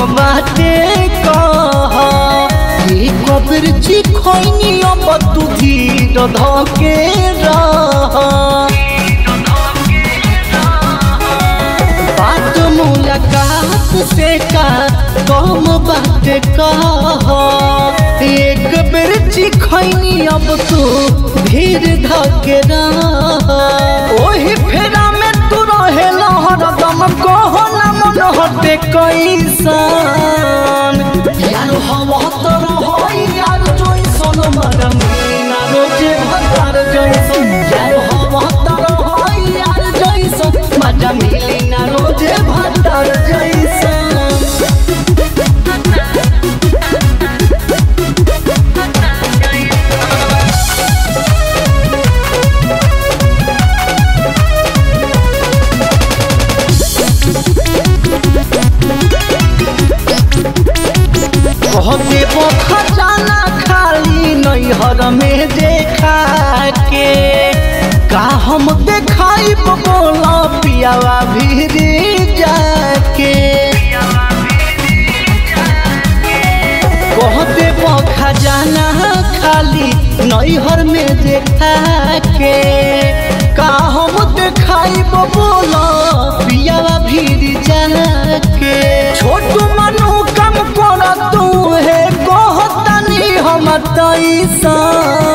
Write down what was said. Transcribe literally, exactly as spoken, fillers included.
बाटे कह ये कब्र जी खोइनी अब तू धीर धके रह बात मुलाकात से का कम बाटे कह एक बेर जी खोइनी अब तू धीर धके रह ओही फेरा में तू रहे हरदम कहो ना मन हटे कैसन यार हम तर होई यार जैसन मरम ना रोजे भतार जैसन यार हम तर होई यार जैसन मजा मिली ना रोजे भतार जैसन देव खजाना खाली नैहर में देखा के का हम देखाई बोला पियावा भीर जाके कह देव खजाना खाली नैहर में देखा के का हम देखाई बोला पियावा भीर जाके छोटू मनु कम कर तू है कहतनी हम तैसा